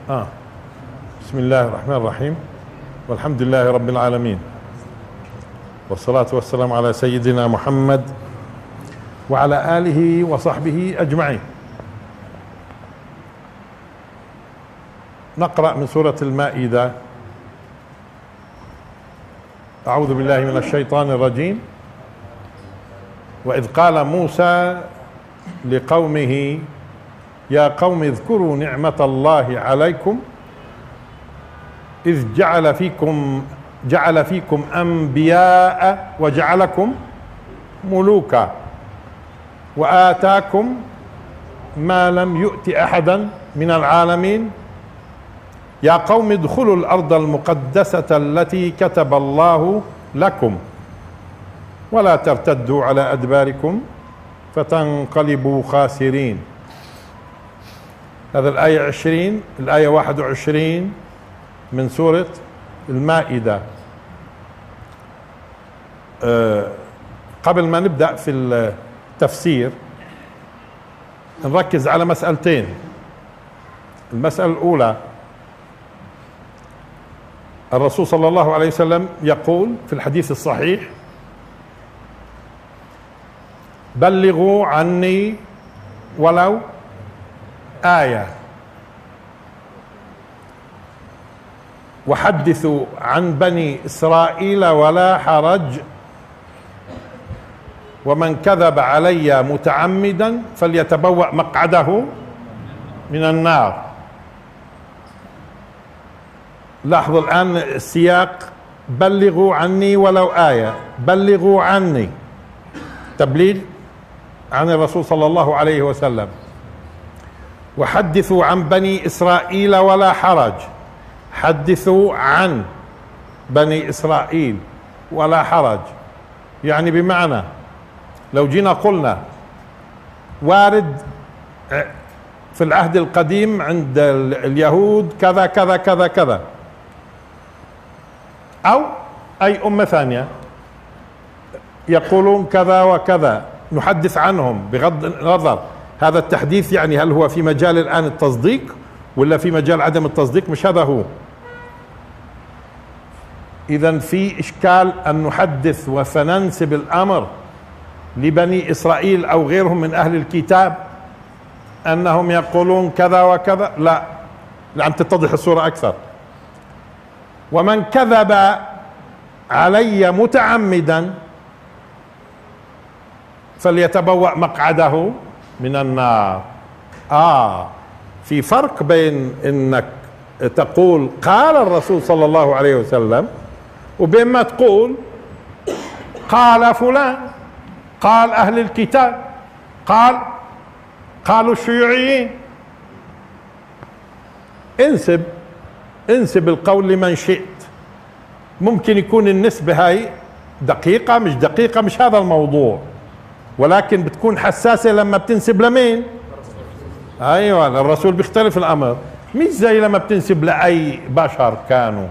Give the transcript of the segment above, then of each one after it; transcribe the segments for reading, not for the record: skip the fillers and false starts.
بسم الله الرحمن الرحيم، والحمد لله رب العالمين، والصلاة والسلام على سيدنا محمد وعلى آله وصحبه أجمعين. نقرأ من سورة المائدة. أعوذ بالله من الشيطان الرجيم. وإذ قال موسى لقومه يا قوم اذكروا نعمة الله عليكم إذ جعل فيكم أنبياء وجعلكم ملوكا وآتاكم ما لم يؤت أحدا من العالمين يا قوم ادخلوا الأرض المقدسة التي كتب الله لكم ولا ترتدوا على أدباركم فتنقلبوا خاسرين. هذا الآية 20. الآية 21 من سورة المائدة. قبل ما نبدأ في التفسير نركز على مسألتين. المسألة الأولى، الرسول صلى الله عليه وسلم يقول في الحديث الصحيح: بلغوا عني ولو آية، وحدثوا عن بني إسرائيل ولا حرج، ومن كذب علي متعمدا فليتبوأ مقعده من النار. لاحظوا الآن السياق: بلغوا عني ولو آية. بلغوا عني، تبليغ عن الرسول صلى الله عليه وسلم. وحدثوا عن بني إسرائيل ولا حرج. حدثوا عن بني إسرائيل ولا حرج، يعني بمعنى لو جينا قلنا وارد في العهد القديم عند اليهود كذا كذا كذا كذا، أو أي أمة ثانية يقولون كذا وكذا، نحدث عنهم بغض النظر هذا التحديث يعني هل هو في مجال الآن التصديق ولا في مجال عدم التصديق، مش هذا هو. إذن في إشكال أن نحدث وسننسب الأمر لبني إسرائيل أو غيرهم من أهل الكتاب أنهم يقولون كذا وكذا، لا، لأن تتضح الصورة أكثر. ومن كذب علي متعمدا فليتبوأ مقعده من النار. في فرق بين انك تقول قال الرسول صلى الله عليه وسلم وبين ما تقول قال فلان، قال اهل الكتاب، قالوا الشيوعيين. انسب القول لمن شئت. ممكن يكون النسبة هاي دقيقة مش دقيقة، مش هذا الموضوع، ولكن بتكون حساسة لما بتنسب لمين؟ ايوه، الرسول بيختلف الامر، مش زي لما بتنسب لاي بشر كانوا.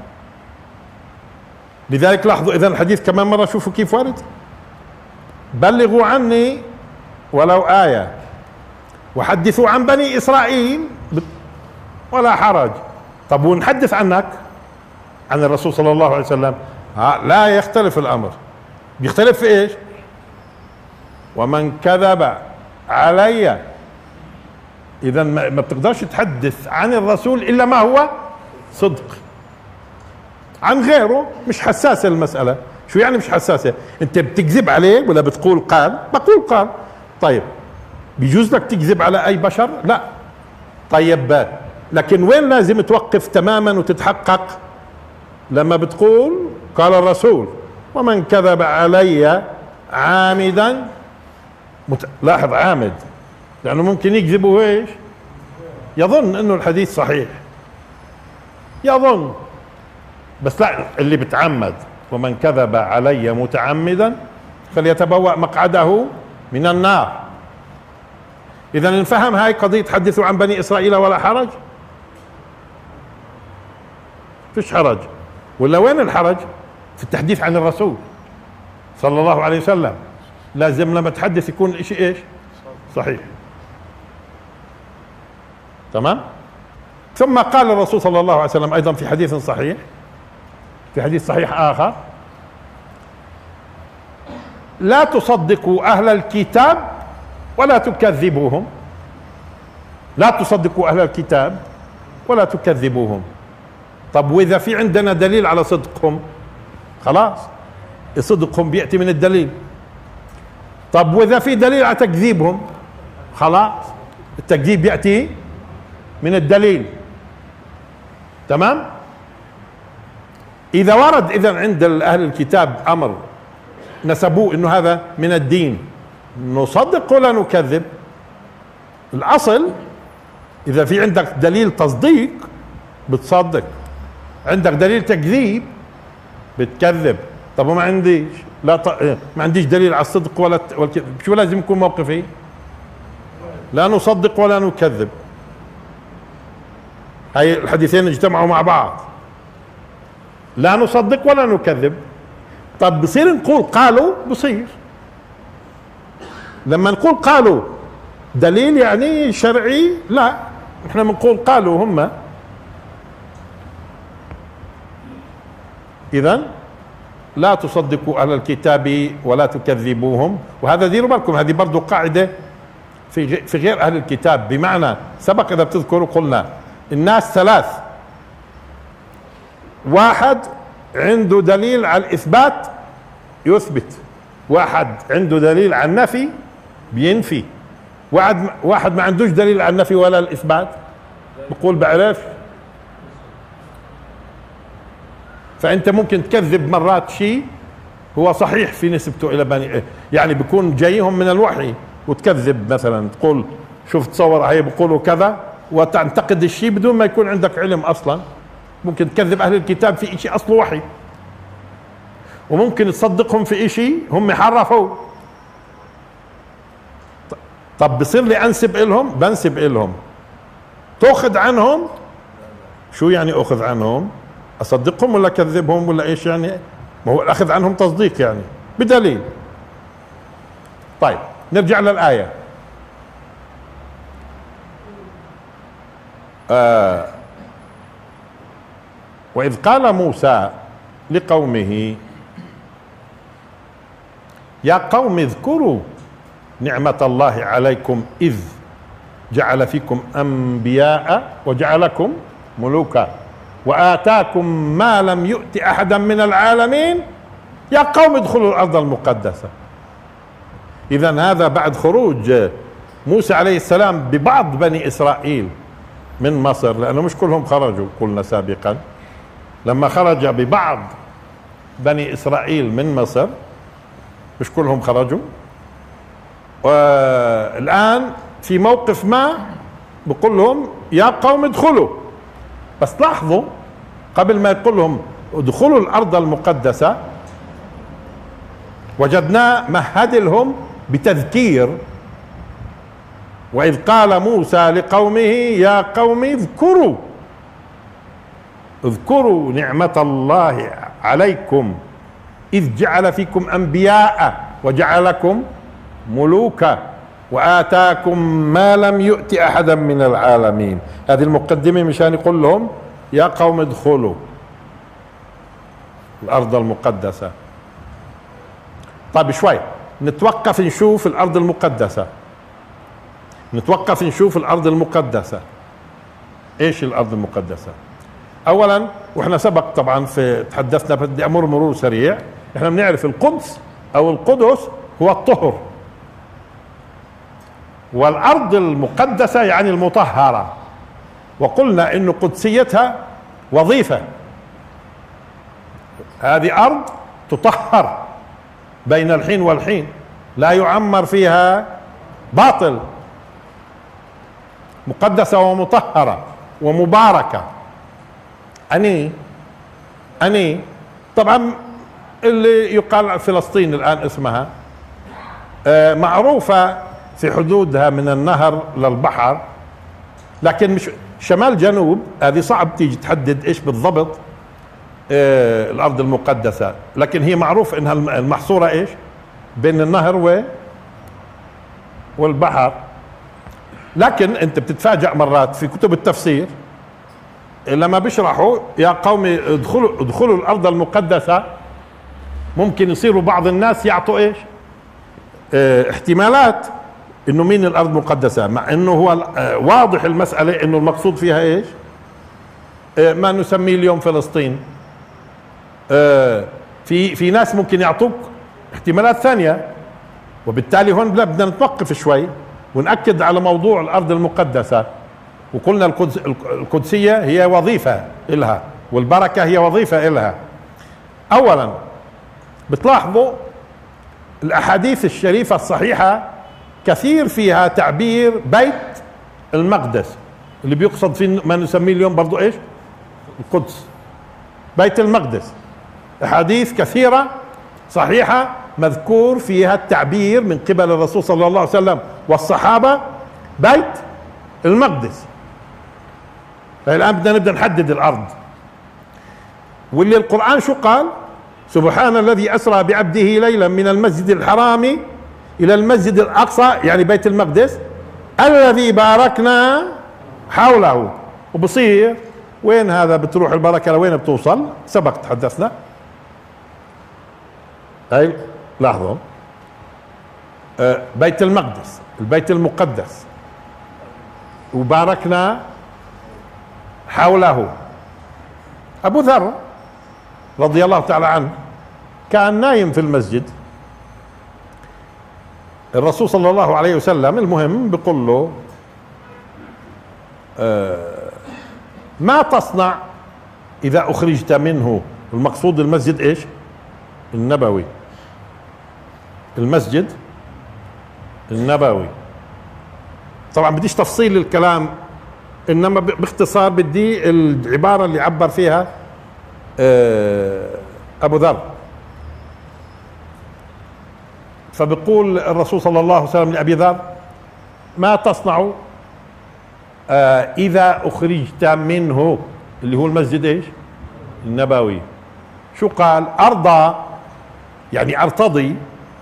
لذلك لاحظوا اذا الحديث كمان مرة، شوفوا كيف ورد: بلغوا عني ولو آية، وحدثوا عن بني إسرائيل ولا حرج. طب ونحدث عنك عن الرسول صلى الله عليه وسلم لا يختلف الامر. بيختلف في ايش؟ ومن كذب علي. اذا ما بتقدرش تحدث عن الرسول الا ما هو صدق. عن غيره مش حساسة المسألة. شو يعني مش حساسة؟ انت بتكذب عليه ولا بتقول قال؟ بقول قال. طيب بيجوز لك تكذب على اي بشر؟ لا. طيب لكن وين لازم توقف تماما وتتحقق؟ لما بتقول قال الرسول ومن كذب علي عامدا. لاحظ عامد، لأنه ممكن يكذبوا ايش؟ يظن انه الحديث صحيح، يظن، بس لا، اللي بتعمد ومن كذب علي متعمدا فليتبوأ مقعده من النار. اذا نفهم هاي قضية حدثوا عن بني اسرائيل ولا حرج. فيش حرج. ولا وين الحرج؟ في التحديث عن الرسول صلى الله عليه وسلم. لازم لما تحدث يكون الاشي ايش؟ صحيح. تمام؟ ثم قال الرسول صلى الله عليه وسلم أيضا في حديث صحيح، في حديث صحيح آخر: لا تصدقوا أهل الكتاب ولا تكذبوهم. لا تصدقوا أهل الكتاب ولا تكذبوهم. طب وإذا في عندنا دليل على صدقهم، خلاص صدقهم بيأتي من الدليل. طب وإذا في دليل على تكذيبهم، خلاص التكذيب يأتي من الدليل. تمام؟ إذا ورد إذن عند أهل الكتاب أمر نسبوه إنه هذا من الدين، نصدق ولا نكذب؟ الأصل إذا في عندك دليل تصديق بتصدق، عندك دليل تكذيب بتكذب. طب وما عنديش، ما عنديش دليل على الصدق ولا شو لازم يكون موقفي؟ لا نصدق ولا نكذب. هاي الحديثين اجتمعوا مع بعض، لا نصدق ولا نكذب. طب بصير نقول قالوا؟ بصير. لما نقول قالوا دليل يعني شرعي؟ لا، احنا بنقول قالوا هم. اذن لا تصدقوا اهل الكتاب ولا تكذبوهم. وهذا ديروا بالكم، هذه برضو قاعدة في غير اهل الكتاب. بمعنى سبق اذا بتذكروا قلنا الناس ثلاث: واحد عنده دليل على الإثبات يثبت، واحد عنده دليل على النفي بينفي، واحد ما عندوش دليل على النفي ولا الإثبات بقول بعرف. فأنت ممكن تكذب مرات شيء هو صحيح في نسبته إلى بني، يعني بيكون جايهم من الوحي وتكذب، مثلا تقول شوف تصور هي بيقولوا كذا وتنتقد الشيء بدون ما يكون عندك علم أصلا. ممكن تكذب أهل الكتاب في شيء أصله وحي، وممكن تصدقهم في شيء هم حرفوا. طب بصير لي أنسب إلهم؟ بنسب إلهم. تأخذ عنهم؟ شو يعني أخذ عنهم؟ أصدقهم ولا أكذبهم ولا إيش يعني؟ ما هو الأخذ عنهم تصديق يعني بدليل. طيب نرجع للآية. وإذ قال موسى لقومه يا قوم اذكروا نعمة الله عليكم إذ جعل فيكم أنبياء وجعلكم ملوكا وآتاكم ما لم يؤت أحدا من العالمين يا قوم ادخلوا الأرض المقدسة. إذن هذا بعد خروج موسى عليه السلام ببعض بني إسرائيل من مصر، لأنه مش كلهم خرجوا قلنا سابقا. لما خرج ببعض بني إسرائيل من مصر مش كلهم خرجوا، والآن في موقف ما بقول لهم يا قوم ادخلوا. بس لاحظوا قبل ما يقول لهم ادخلوا الأرض المقدسة وجدناه مهد لهم بتذكير. وإذ قال موسى لقومه يا قوم اذكروا نعمة الله عليكم إذ جعل فيكم أنبياء وجعلكم ملوكا وآتاكم ما لم يؤت أحدا من العالمين. هذه المقدمة مشان يقول لهم يا قوم ادخلوا الأرض المقدسة. طيب شوي نتوقف نشوف الأرض المقدسة، نتوقف نشوف الأرض المقدسة. إيش الأرض المقدسة؟ أولا وإحنا سبق طبعا في تحدثنا، بدي أمر مرور سريع. إحنا بنعرف القدس أو القدس هو الطهر، والأرض المقدسة يعني المطهرة، وقلنا إنه قدسيتها وظيفة. هذه أرض تطهر بين الحين والحين، لا يعمر فيها باطل، مقدسة ومطهرة ومباركة. أني طبعا اللي يقال فلسطين الآن اسمها معروفة في حدودها من النهر للبحر، لكن مش شمال جنوب. هذه صعب تيجي تحدد ايش بالضبط الأرض المقدسة، لكن هي معروف انها المحصورة ايش بين النهر والبحر. لكن انت بتتفاجأ مرات في كتب التفسير لما بيشرحوا يا قوم ادخلوا الارض المقدسة، ممكن يصيروا بعض الناس يعطوا ايش؟ احتمالات انه مين الارض مقدسة، مع انه هو واضح المسألة انه المقصود فيها ايش؟ ما نسميه اليوم فلسطين. في ناس ممكن يعطوك احتمالات ثانية، وبالتالي هون بدنا نتوقف شوي ونأكد على موضوع الارض المقدسة. وقلنا القدسية هي وظيفة إلها، والبركة هي وظيفة إلها. أولا بتلاحظوا الأحاديث الشريفة الصحيحة كثير فيها تعبير بيت المقدس، اللي بيقصد فيه ما نسميه اليوم برضو إيش؟ القدس، بيت المقدس. أحاديث كثيرة صحيحة مذكور فيها التعبير من قبل الرسول صلى الله عليه وسلم والصحابة بيت المقدس. فالآن بدنا نبدأ نحدد الأرض، واللي القرآن شو قال؟ سبحان الذي أسرى بعبده ليلا من المسجد الحرام إلى المسجد الأقصى، يعني بيت المقدس، الذي باركنا حوله. وبصير وين هذا؟ بتروح البركة لوين بتوصل؟ سبق تحدثنا. أي لاحظوا بيت المقدس، البيت المقدس، وباركنا حوله. أبو ذر رضي الله تعالى عنه كان نايم في المسجد، الرسول صلى الله عليه وسلم المهم بيقول له ما تصنع إذا أخرجت منه. المقصود المسجد إيش؟ النبوي، المسجد النبوي. طبعا بديش تفصيل للكلام، انما باختصار بدي العبارة اللي عبر فيها ابو ذر. فبيقول الرسول صلى الله عليه وسلم لابي ذر ما تصنع اذا اخرجت منه، اللي هو المسجد ايش؟ النبوي. شو قال؟ ارضى، يعني ارتضي،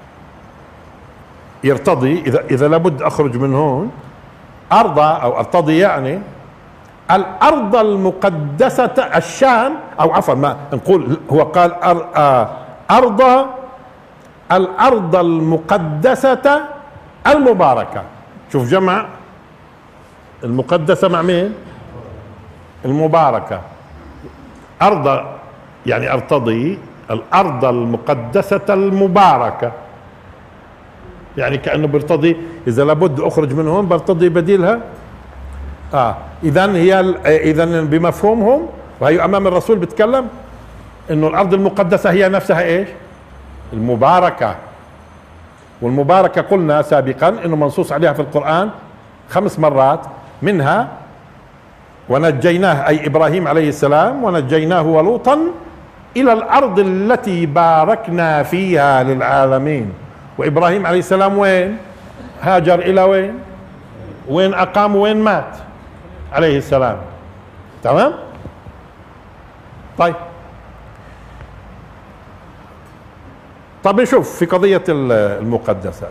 يرتضي اذا لابد اخرج من هون. ارضى او ارتضي يعني الارض المقدسة الشام، او عفوا ما نقول، هو قال ارضى الارض المقدسة المباركة. شوف جمع المقدسة مع مين؟ المباركة. ارض يعني ارتضي الارض المقدسة المباركة، يعني كأنه بيرتضي اذا لابد اخرج من هون برتضي بديلها. اذا بمفهومهم، وهي امام الرسول بتكلم انه الارض المقدسة هي نفسها ايش؟ المباركة. والمباركة قلنا سابقا انه منصوص عليها في القرآن 5 مرات، منها ونجيناه اي ابراهيم عليه السلام، ونجيناه ولوطا الى الارض التي باركنا فيها للعالمين. وابراهيم عليه السلام وين؟ هاجر الى وين؟ وين اقام وين مات عليه السلام. تمام؟ طيب نشوف في قضية المقدسة.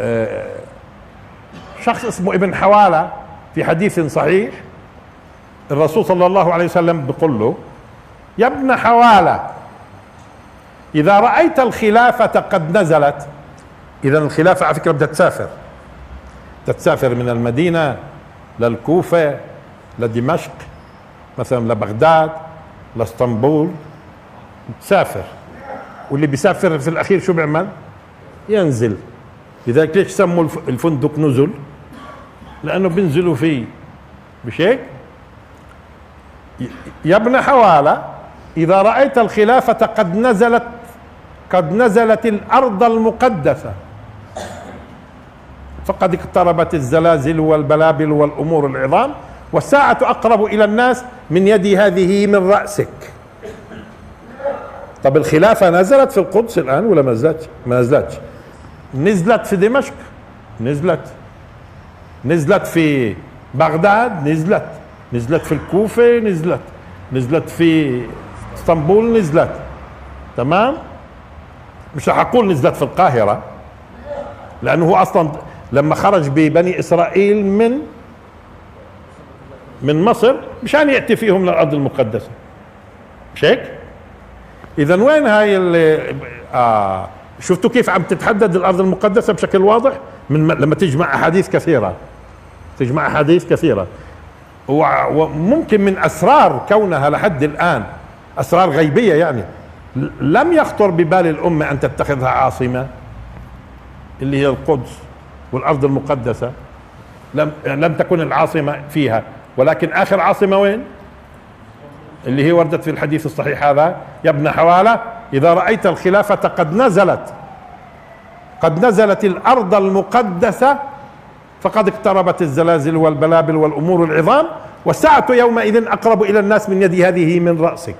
شخص اسمه ابن حوالة في حديث صحيح الرسول صلى الله عليه وسلم بيقول له يا ابن حوالة إذا رأيت الخلافة قد نزلت. إذا الخلافة على فكرة بدها تسافر من المدينة للكوفة لدمشق مثلا، لبغداد، لاسطنبول، تسافر. واللي بيسافر في الأخير شو بيعمل؟ ينزل. لذلك ليش سموا الفندق نزل؟ لأنه بينزلوا فيه، مش هيك؟ يا ابن حوالة إذا رأيت الخلافة قد نزلت الأرض المقدسة فقد اقتربت الزلازل والبلابل والأمور العظام والساعة أقرب إلى الناس من يدي هذه من رأسك. طب الخلافة نزلت في القدس الآن ولا ما نزلتش؟ ما نزلتش. نزلت في دمشق، نزلت في بغداد، نزلت في الكوفة، نزلت في اسطنبول، نزلت. تمام؟ مش رح اقول نزلت في القاهرة، لانه هو اصلا لما خرج ببني اسرائيل من مصر مشان يأتي فيهم للأرض المقدسة، مش هيك؟ إذا وين هاي شفتوا كيف عم تتحدد الأرض المقدسة بشكل واضح لما تجمع أحاديث كثيرة، تجمع أحاديث كثيرة. وممكن من أسرار كونها لحد الآن أسرار غيبية، يعني لم يخطر ببال الأمة أن تتخذها عاصمة اللي هي القدس والأرض المقدسة، لم تكن العاصمة فيها، ولكن آخر عاصمة وين؟ اللي هي وردت في الحديث الصحيح هذا: يا ابن حوالة إذا رأيت الخلافة قد نزلت الأرض المقدسة فقد اقتربت الزلازل والبلابل والأمور العظام والساعة يومئذ أقرب إلى الناس من يد هذه من رأسك.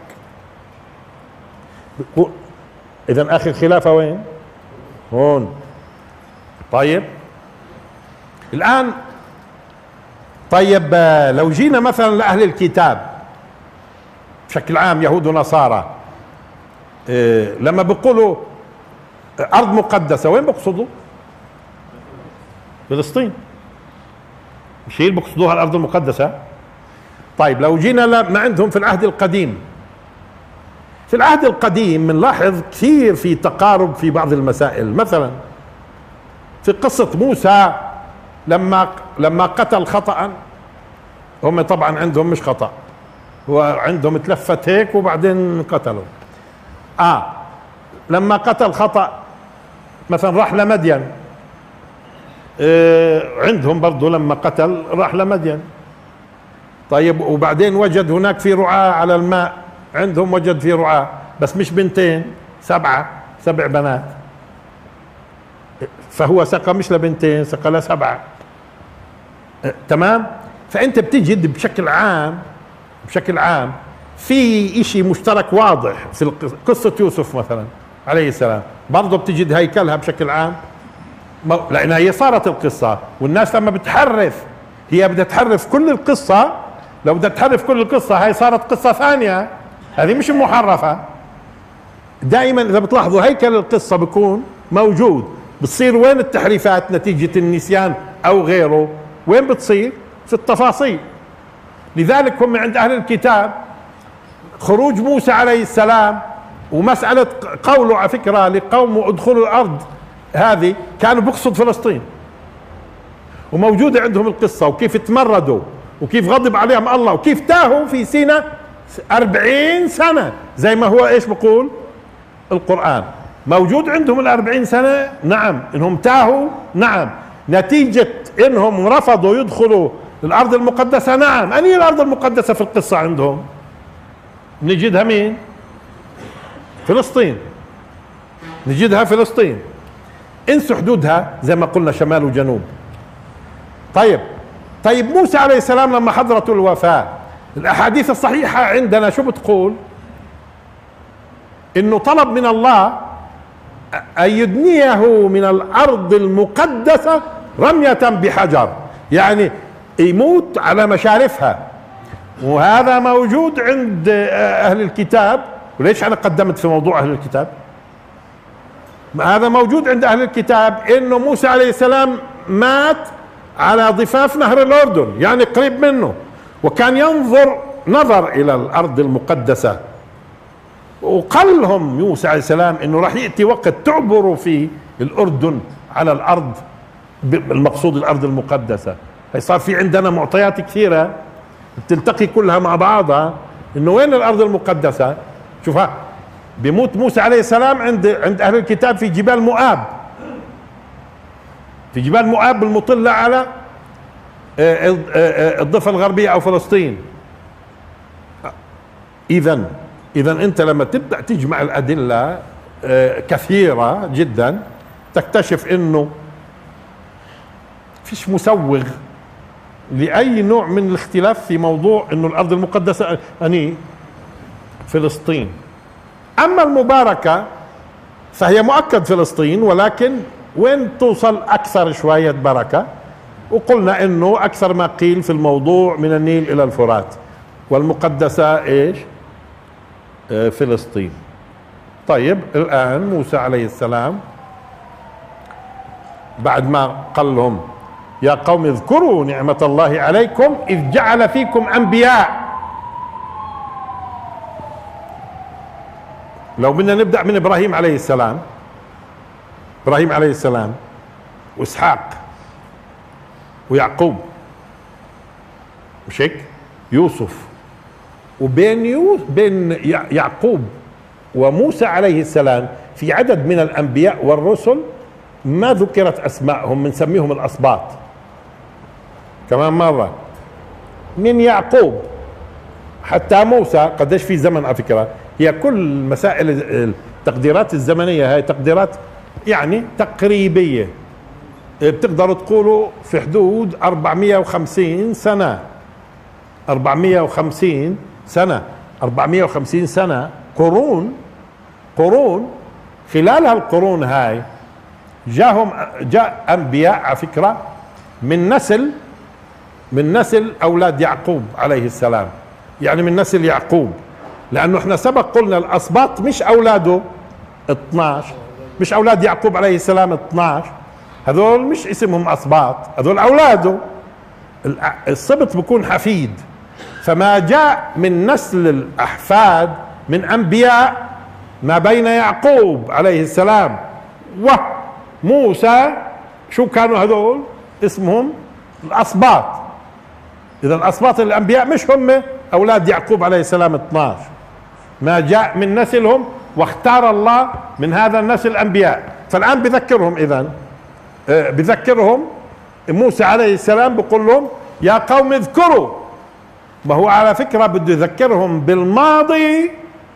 إذن آخر خلافة وين؟ هون. طيب الآن، طيب لو جينا مثلا لأهل الكتاب بشكل عام، يهود ونصارى، لما بيقولوا أرض مقدسة وين بقصدوا؟ فلسطين، مش هي اللي بقصدوها الأرض المقدسة؟ طيب لو جينا ما عندهم في العهد القديم، في العهد القديم بنلاحظ كثير في تقارب في بعض المسائل. مثلا في قصة موسى لما قتل خطأ، هم طبعا عندهم مش خطأ، هو عندهم تلفت هيك وبعدين قتلوا. لما قتل خطأ مثلا راح لمدين، عندهم برضو لما قتل راح لمدين. طيب وبعدين وجد هناك في رعاة على الماء، عندهم وجد في رعاة بس مش بنتين، 7 بنات، فهو سقى مش لبنتين، سقى ل7. تمام. فانت بتجد بشكل عام في اشي مشترك واضح في قصة يوسف مثلا عليه السلام، برضه بتجد هيكلها بشكل عام، لانها هي صارت القصة، والناس لما بتحرف هي بدها تحرف كل القصة. لو بدها تحرف كل القصة هاي صارت قصة ثانية، هذه مش محرفة. دائما اذا بتلاحظوا هيكل القصة بيكون موجود، بتصير وين التحريفات نتيجة النسيان او غيره؟ وين بتصير؟ في التفاصيل. لذلك هم عند اهل الكتاب خروج موسى عليه السلام ومسألة قوله على فكرة لقومه ادخلوا الارض هذه، كانوا بيقصد فلسطين، وموجودة عندهم القصة، وكيف تمردوا وكيف غضب عليهم الله وكيف تاهوا في سيناء 40 سنة زي ما هو ايش بقول القرآن. موجود عندهم 40 سنة، نعم. انهم تاهوا، نعم. نتيجة انهم رفضوا يدخلوا الارض المقدسة، نعم. انهي الارض المقدسة في القصة عندهم؟ نجدها مين؟ فلسطين، نجدها فلسطين. انسوا حدودها زي ما قلنا شمال وجنوب. طيب موسى عليه السلام لما حضرته الوفاة، الاحاديث الصحيحة عندنا شو بتقول؟ انه طلب من الله ان يدنيه من الارض المقدسة رمية بحجر، يعني يموت على مشارفها. وهذا موجود عند اهل الكتاب. وليش انا قدمت في موضوع اهل الكتاب؟ هذا موجود عند اهل الكتاب انه موسى عليه السلام مات على ضفاف نهر الاردن، يعني قريب منه، وكان نظر الى الارض المقدسة. وقال لهم موسى عليه السلام انه راح يأتي وقت تعبروا فيه الاردن على الارض، المقصود الارض المقدسة. هي صار في عندنا معطيات كثيرة بتلتقي كلها مع بعضها، انه وين الارض المقدسة؟ شوفها، بيموت موسى عليه السلام عند اهل الكتاب في جبال مؤاب، في جبال مؤاب المطلة على الضفة الغربية او فلسطين. اذا انت لما تبدأ تجمع الادلة كثيرة جدا تكتشف انه فيش مسوغ لأي نوع من الاختلاف في موضوع انه الارض المقدسة فلسطين. اما المباركة فهي مؤكد فلسطين، ولكن وين توصل اكثر شوية بركة؟ وقلنا انه اكثر ما قيل في الموضوع من النيل الى الفرات، والمقدسة ايش؟ فلسطين. طيب الان موسى عليه السلام بعد ما قال لهم يا قوم اذكروا نعمة الله عليكم إذ جعل فيكم أنبياء. لو بدنا نبدأ من إبراهيم عليه السلام، إبراهيم عليه السلام وإسحاق ويعقوب، مش هيك؟ يوسف، بين يعقوب وموسى عليه السلام في عدد من الأنبياء والرسل ما ذكرت أسماءهم، بنسميهم الأسباط. كمان مرة من يعقوب حتى موسى قديش في زمن على فكرة، هي كل مسائل التقديرات الزمنية هاي تقديرات يعني تقريبية، بتقدروا تقولوا في حدود 450 سنة، 450 سنة، 450 سنة، قرون. خلال هالقرون هاي جاء أنبياء على فكرة من نسل أولاد يعقوب عليه السلام، يعني من نسل يعقوب، لأنه احنا سبق قلنا الأسباط مش أولاده 12، مش أولاد يعقوب عليه السلام 12، هذول مش اسمهم أسباط، هذول أولاده. السبط بيكون حفيد، فما جاء من نسل الأحفاد من أنبياء ما بين يعقوب عليه السلام وموسى، شو كانوا هذول؟ اسمهم الأسباط. إذا الأسباط الأنبياء مش هم أولاد يعقوب عليه السلام 12، ما جاء من نسلهم، واختار الله من هذا النسل أنبياء. فالآن بذكرهم، إذن بذكرهم موسى عليه السلام بيقول لهم يا قوم اذكروا. ما هو على فكرة بده يذكرهم بالماضي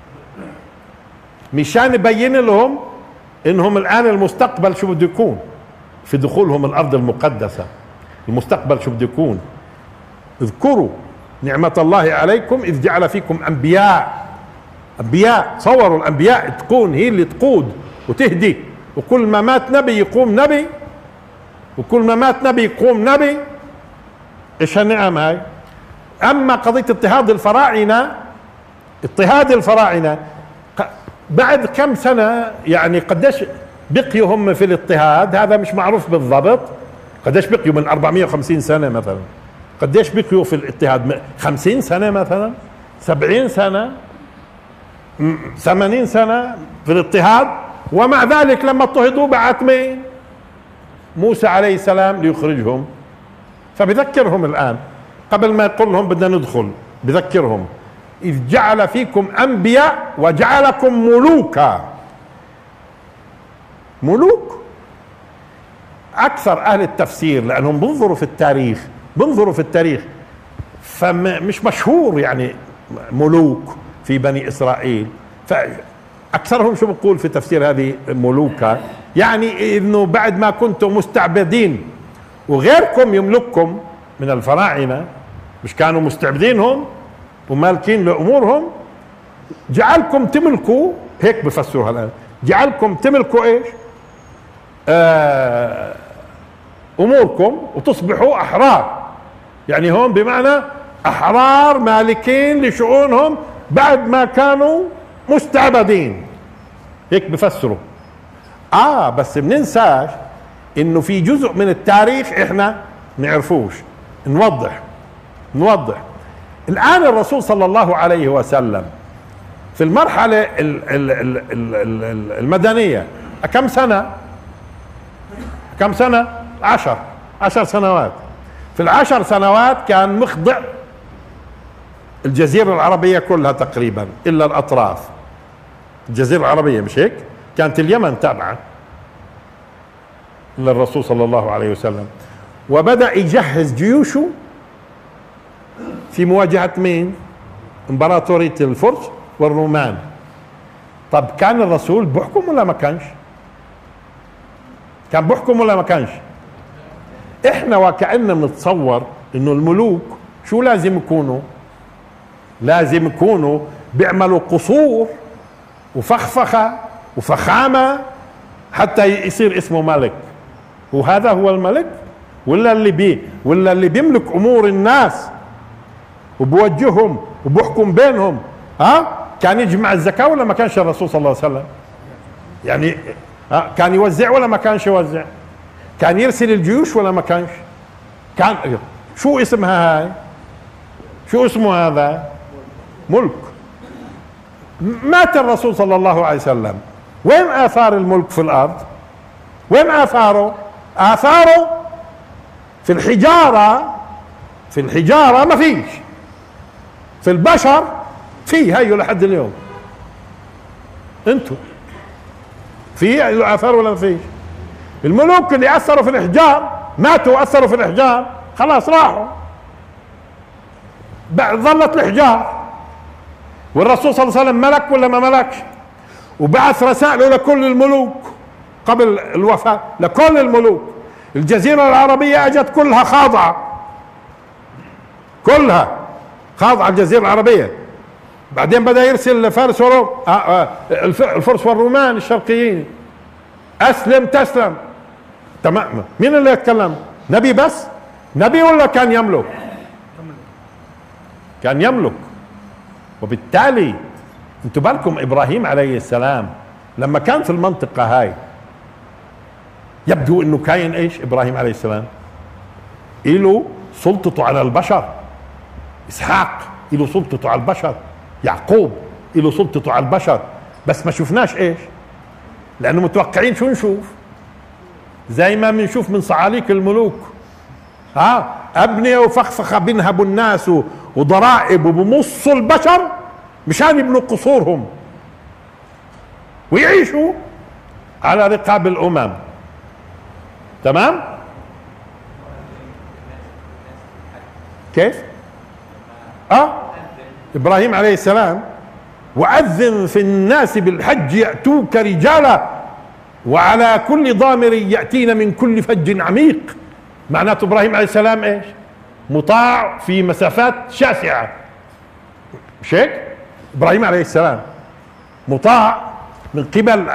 مشان يبين لهم انهم الآن المستقبل شو بده يكون في دخولهم الأرض المقدسة. المستقبل شو بده يكون؟ اذكروا نعمة الله عليكم إذ جعل فيكم أنبياء. صوروا الأنبياء تكون هي اللي تقود وتهدي، وكل ما مات نبي يقوم نبي، وكل ما مات نبي يقوم نبي. ايش هالنعم هاي؟ اما قضية اضطهاد الفراعنة بعد كم سنة، يعني قديش بقيوا هم في الاضطهاد هذا مش معروف بالضبط، قديش بقيوا من 450 سنة مثلا، قديش بقيوا في الاضطهاد؟ 50 سنة مثلا، 70 سنة، 80 سنة في الاضطهاد. ومع ذلك لما اضطهدوا بعث مين؟ موسى عليه السلام ليخرجهم. فبذكرهم الآن قبل ما يقول لهم بدنا ندخل، بذكرهم إذ جعل فيكم أنبياء وجعلكم ملوكا. ملوك أكثر أهل التفسير لأنهم بنظروا في التاريخ فمش مشهور يعني ملوك في بني إسرائيل، فأكثرهم شو بقول في تفسير هذه ملوكا، يعني إنه بعد ما كنتم مستعبدين وغيركم يملككم من الفراعنة، مش كانوا مستعبدينهم ومالكين لأمورهم، جعلكم تملكوا، هيك بفسروها الآن، جعلكم تملكوا إيش؟ أموركم وتصبحوا أحرار. يعني هون بمعنى أحرار مالكين لشؤونهم بعد ما كانوا مستعبدين، هيك بفسروا. بس بننساش إنه في جزء من التاريخ إحنا نعرفوش، نوضح. الآن الرسول صلى الله عليه وسلم في المرحلة المدنية كم سنة؟ 10 سنوات. في ال10 سنوات كان مخضع الجزيرة العربية كلها تقريبا إلا الأطراف. الجزيرة العربية مش هيك؟ كانت اليمن تابعة للرسول صلى الله عليه وسلم، وبدأ يجهز جيوشه في مواجهة مين؟ امبراطورية الفرس والرومان. طب كان الرسول بحكم ولا ما كانش؟ كان بحكم ولا ما كانش؟ احنا وكأننا بنتصور انه الملوك شو لازم يكونوا؟ لازم يكونوا بيعملوا قصور وفخفخة وفخامة حتى يصير اسمه ملك. وهذا هو الملك؟ ولا اللي بيملك امور الناس وبوجههم وبحكم بينهم؟ كان يجمع الزكاة ولا ما كانش الرسول صلى الله عليه وسلم؟ يعني كان يوزع ولا ما كانش يوزع؟ كان يرسل الجيوش ولا ما كانش؟ كان شو اسمها هاي؟ شو اسمه هذا؟ ملك. مات الرسول صلى الله عليه وسلم، وين آثار الملك في الأرض؟ وين آثاره؟ آثاره في الحجارة. في الحجارة ما فيش، في البشر في هيو لحد اليوم. انتوا في له آثار ولا ما فيش؟ الملوك اللي أثروا في الإحجار ماتوا وأثروا في الإحجار، خلاص راحوا، ظلت الإحجار. والرسول صلى الله عليه وسلم ملك ولا ما ملكش؟ وبعث رسائله لكل الملوك قبل الوفاة، لكل الملوك. الجزيرة العربية اجت كلها خاضعة، كلها خاضعة الجزيرة العربية. بعدين بدأ يرسل فارس وروم، الفرس والرومان الشرقيين، اسلم تسلم. تمام. مين اللي يتكلم؟ نبي بس؟ نبي ولا كان يملك؟ كان يملك. وبالتالي انتوا بالكم ابراهيم عليه السلام لما كان في المنطقة هاي يبدو انه كاين ايش؟ ابراهيم عليه السلام له سلطته على البشر، اسحاق له سلطته على البشر، يعقوب له سلطته على البشر، بس ما شفناش ايش؟ لانه متوقعين شو نشوف؟ زي ما بنشوف من صعاليك الملوك، ابنية وفخفخة بينهبوا الناس وضرائب وبمصوا البشر مشان يبنوا قصورهم ويعيشوا على رقاب الامم. تمام؟ كيف؟ ابراهيم عليه السلام وأذن في الناس بالحج يأتوك رجالا وعلى كل ضامر يأتين من كل فج عميق. معناته ابراهيم عليه السلام ايش؟ مطاع في مسافات شاسعة، مش هيك؟ ابراهيم عليه السلام مطاع من قبل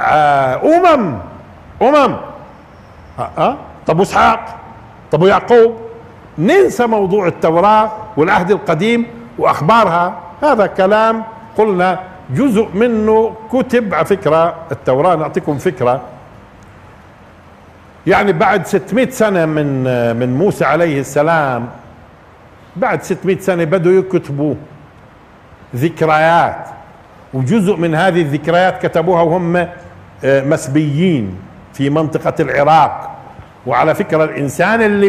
امم. طب واسحاق؟ طب ويعقوب؟ ننسى موضوع التوراة والعهد القديم واخبارها، هذا كلام قلنا جزء منه كتب. على فكرة التوراة نعطيكم فكرة، يعني بعد 600 سنة من موسى عليه السلام، بعد 600 سنة بدوا يكتبوا ذكريات، وجزء من هذه الذكريات كتبوها وهم مسبيين في منطقة العراق. وعلى فكرة الإنسان اللي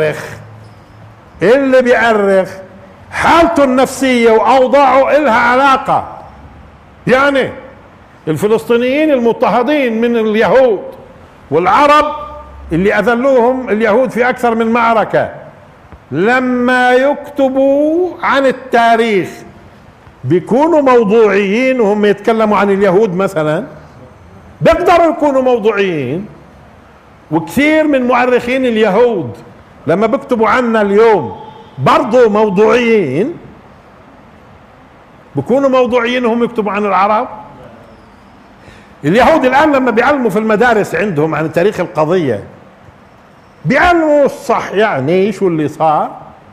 بيأرخ حالته النفسية وأوضاعه إلها علاقة. يعني الفلسطينيين المضطهدين من اليهود والعرب اللي أذلوهم اليهود في أكثر من معركة، لما يكتبوا عن التاريخ بيكونوا موضوعيين، وهم يتكلموا عن اليهود مثلا بيقدروا يكونوا موضوعيين. وكثير من مؤرخين اليهود لما بيكتبوا عنا اليوم برضو موضوعيين، بيكونوا موضوعيين وهم يكتبوا عن العرب. اليهود الآن لما بيعلموا في المدارس عندهم عن تاريخ القضية بيعلموا الصح، يعني شو اللي صار.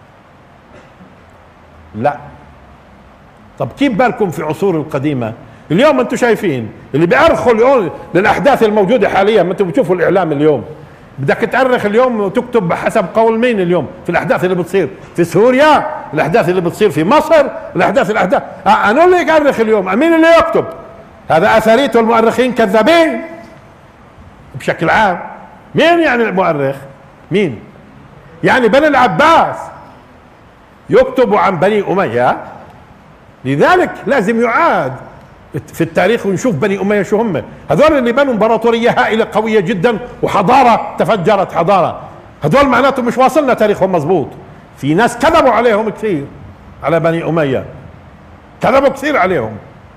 لا، طب كيف بالكم في عصور القديمة؟ اليوم انتم شايفين اللي بيأرخوا اليوم للأحداث الموجودة حاليا، ما انتم بتشوفوا الإعلام اليوم، بدك تأرخ اليوم وتكتب حسب قول مين اليوم في الأحداث اللي بتصير في سوريا، الأحداث اللي بتصير في مصر، الأحداث أنا اللي يأرخ اليوم، مين اللي يكتب؟ هذا أثريته المؤرخين كذابين بشكل عام. مين يعني المؤرخ؟ مين؟ يعني بني العباس يكتبوا عن بني أمية، لذلك لازم يعاد في التاريخ ونشوف بني أمية شو هم. هذول اللي بنوا امبراطورية هائلة قوية جدا وحضارة تفجرت حضارة، هذول معناته مش واصلنا تاريخهم مزبوط. في ناس كذبوا عليهم كثير، على بني أمية كذبوا كثير عليهم،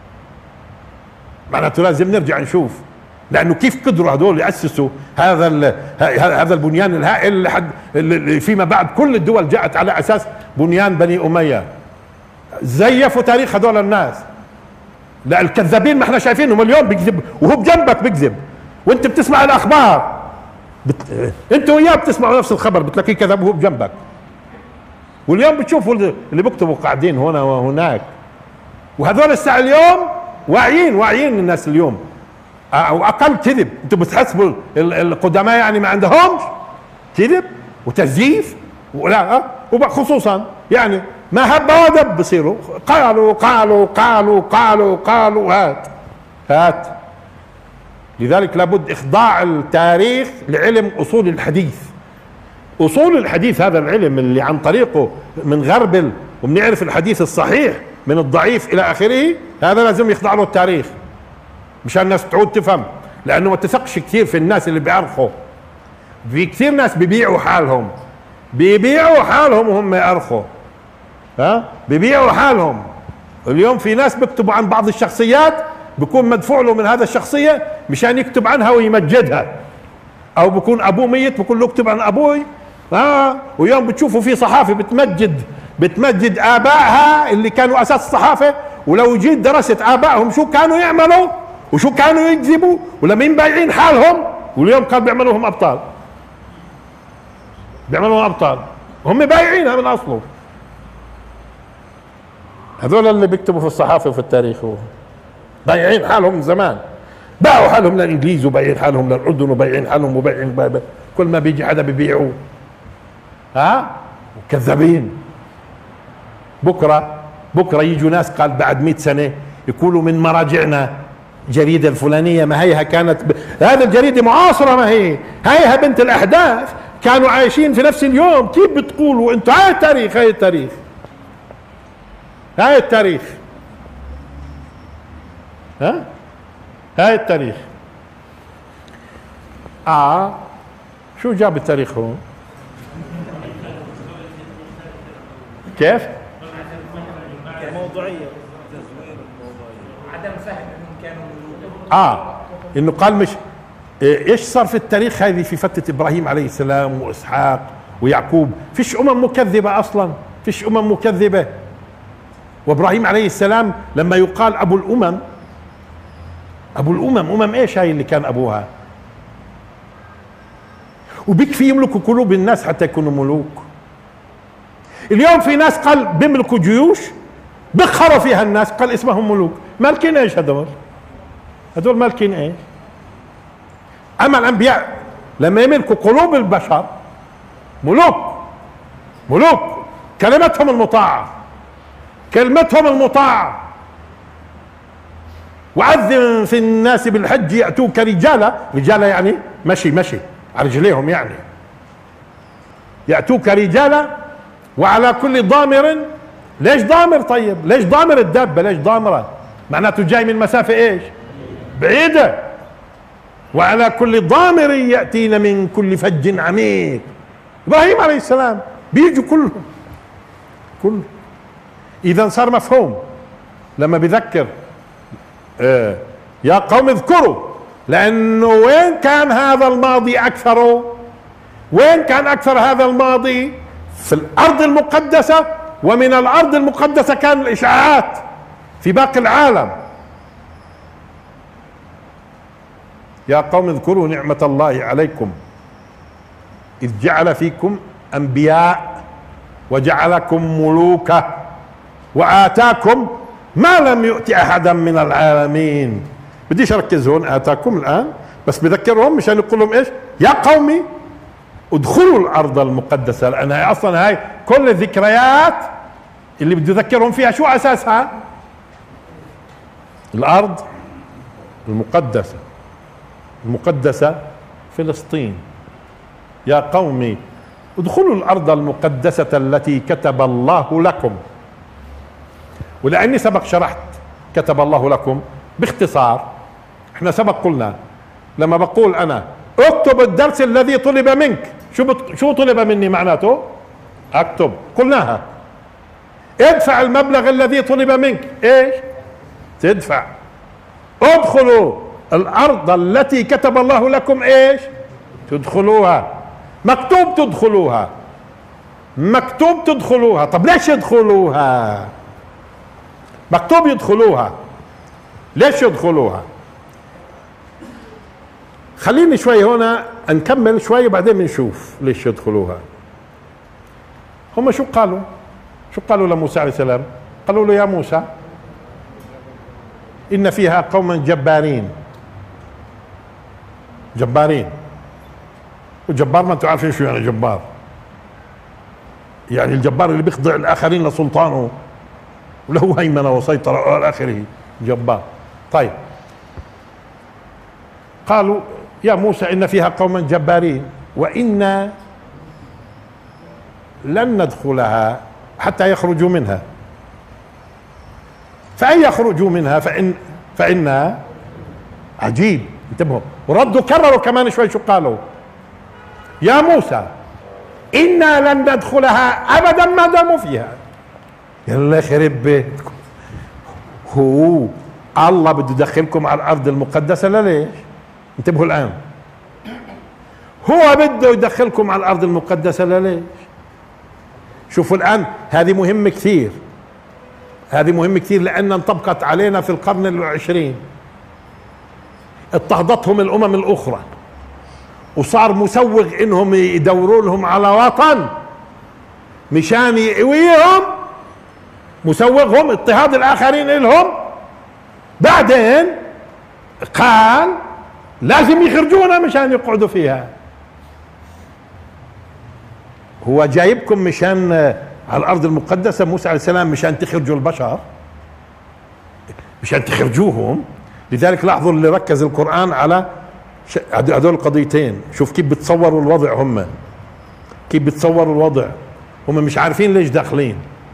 معناته لازم نرجع نشوف، لأنه كيف قدروا هذول يأسسوا هذا البنيان الهائل لحد فيما بعد كل الدول جاءت على أساس بنيان بني أمية. زيفوا تاريخ هذول الناس. لا، الكذابين ما احنا شايفينهم اليوم بيكذب وهو بجنبك بيكذب، وانت بتسمع الاخبار انت وياه بتسمعوا نفس الخبر بتلاقيه كذب وهو بجنبك. واليوم بتشوفوا اللي بيكتبوا قاعدين هنا وهناك، وهذول الساعة اليوم واعيين الناس اليوم، او اقل كذب. انتوا بتحسبوا القدماء يعني ما عندهمش كذب وتزييف؟ ولا وخصوصا يعني ما هب ودب بصيروا قالوا قالوا قالوا قالوا قالوا هات. لذلك لابد إخضاع التاريخ لعلم أصول الحديث. أصول الحديث هذا العلم اللي عن طريقه بنغربل وبنعرف الحديث الصحيح من الضعيف إلى آخره، هذا لازم يخضع له التاريخ مشان الناس تعود تفهم. لأنه ما تثقش كثير في الناس اللي بيعرفوا. في كثير ناس بيبيعوا حالهم وهم يعرفوا. بيبيعوا حالهم. اليوم في ناس بيكتبوا عن بعض الشخصيات بيكون مدفوع له من هذا الشخصية مشان يكتب عنها ويمجدها، او بيكون ابوه ميت بيكون له اكتب عن ابوي. ويوم بتشوفوا في صحافة بتمجد ابائها اللي كانوا اساس الصحافة، ولو جيت درست ابائهم شو كانوا يعملوا وشو كانوا يكذبوا ولمين بايعين حالهم، واليوم كانوا بيعملوهم ابطال. هم بايعينها من اصله. هذول اللي بيكتبوا في الصحافة وفي التاريخ بايعين حالهم من زمان. باعوا حالهم للانجليز وبايعين حالهم للاردن وبايعين حالهم وبايعين كل ما بيجي حدا بيبيعوه. وكذابين. بكره يجوا ناس قال بعد 100 سنة يقولوا من مراجعنا جريدة الفلانية ما هيها كانت هذا الجريدة معاصرة، ما هيها بنت الأحداث كانوا عايشين في نفس اليوم. كيف بتقولوا انتوا؟ هاي التاريخ هاي التاريخ. شو جاب التاريخ هون؟ كيف؟ موضوعية عدم فهم انهم كانوا انه قال مش ايش صار في التاريخ هذه في فترة ابراهيم عليه السلام واسحاق ويعقوب؟ فيش مكذبة اصلا، فيش مكذبة. وابراهيم عليه السلام لما يقال ابو الامم ايش هاي اللي كان ابوها؟ وبكفي يملكوا قلوب الناس حتى يكونوا ملوك. اليوم في ناس قال بيملكوا جيوش بخروا فيها الناس قال اسمهم ملوك. مالكين ايش هذول مالكين ايش؟ اما الانبياء لما يملكوا قلوب البشر ملوك كلمتهم المطاعة. وعذن في الناس بالحج يأتوك رجالا يعني مشي على رجليهم، يعني يأتوك رجالا وعلى كل ضامر. ليش ضامر؟ طيب ليش ضامر الدابة؟ ليش ضامرة؟ معناته جاي من مسافة ايش؟ بعيدة. وعلى كل ضامر يأتين من كل فج عميق. إبراهيم عليه السلام بيجوا كله. إذا صار مفهوم لما بذكر يا قوم اذكروا، لأنه وين كان هذا الماضي أكثره؟ وين كان أكثر هذا الماضي؟ في الأرض المقدسة، ومن الأرض المقدسة كان الإشعاعات في باقي العالم. يا قوم اذكروا نعمة الله عليكم إذ جعل فيكم أنبياء وجعلكم ملوكا وآتاكم ما لم يؤت أحدا من العالمين. بديش أركز هون آتاكم الآن، بس بذكرهم مشان يقول لهم إيش؟ يا قومي ادخلوا الأرض المقدسة. لأن هي أصلا هاي كل الذكريات اللي بدي أذكرهم فيها شو أساسها؟ الأرض المقدسة فلسطين. يا قومي ادخلوا الأرض المقدسة التي كتب الله لكم. ولأني سبق شرحت كتب الله لكم باختصار، احنا سبق قلنا لما بقول أنا اكتب الدرس الذي طلب منك، شو طلب مني معناته؟ اكتب. قلناها. ادفع المبلغ الذي طلب منك، ايش؟ تدفع. ادخلوا الأرض التي كتب الله لكم ايش؟ تدخلوها. مكتوب تدخلوها. طب ليش يدخلوها؟ مكتوب يدخلوها، ليش يدخلوها؟ خليني شوي هنا نكمل شوي وبعدين بنشوف ليش يدخلوها. هم شو قالوا لموسى عليه السلام؟ قالوا له يا موسى إن فيها قوما جبارين. وجبار ما انتم عارفين شو يعني جبار. يعني الجبار اللي بيخضع الاخرين لسلطانه وله هيمنه وسيطره الى اخره، جبار. طيب قالوا يا موسى ان فيها قوما جبارين وانا لن ندخلها حتى يخرجوا منها، فان يخرجوا منها فإن عجيب. انتبهوا، وردوا كرروا كمان شوي شو قالوا؟ يا موسى إنا لن ندخلها أبدا ما داموا فيها. يلا خرب بيتكم، هو الله بده يدخلكم على الأرض المقدسة ليش؟ انتبهوا الآن، هو بده يدخلكم على الأرض المقدسة ليش؟ شوفوا الآن، هذه مهمة كثير، هذه مهمة كثير لأنها انطبقت علينا في القرن العشرين. اضطهدتهم الأمم الأخرى وصار مسوغ انهم يدوروا لهم على وطن مشان يقويهم، مسوغهم اضطهاد الاخرين لهم. بعدين قال لازم يخرجونا مشان يقعدوا فيها. هو جايبكم مشان على الارض المقدسه موسى عليه السلام مشان تخرجوا البشر، مشان تخرجوهم. لذلك لاحظوا اللي ركز القرآن على هذول القضيتين. شوف كيف بتصوروا الوضع، هم كيف بتصوروا الوضع، هم مش عارفين ليش داخلين.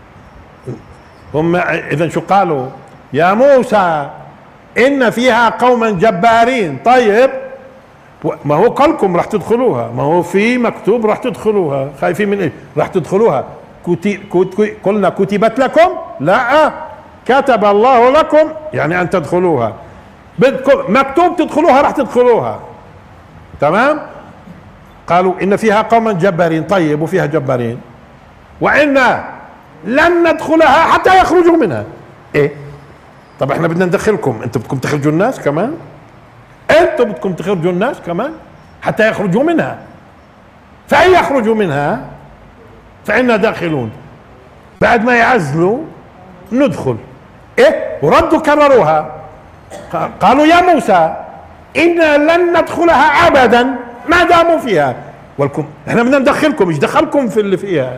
هم اذا شو قالوا؟ يا موسى ان فيها قوما جبارين. طيب ما هو قالكم راح تدخلوها، ما هو في مكتوب راح تدخلوها، خايفين من ايش؟ راح تدخلوها. قلنا كتبت لكم؟ لا، كتب الله لكم يعني ان تدخلوها. بدكم مكتوب تدخلوها راح تدخلوها، تمام؟ قالوا ان فيها قوما جبارين. طيب وفيها جبارين، وإنا لن ندخلها حتى يخرجوا منها. ايه؟ طب احنا بدنا ندخلكم، انتم بدكم تخرجوا الناس كمان؟ انتم بدكم تخرجوا الناس كمان حتى يخرجوا منها، فإن يخرجوا منها فإنا داخلون. بعد ما يعزلوا ندخل. ايه؟ وردوا كرروها، قالوا يا موسى إنا لن ندخلها أبدا ما داموا فيها. ولكم احنا بدنا ندخلكم، ايش دخلكم في اللي فيها؟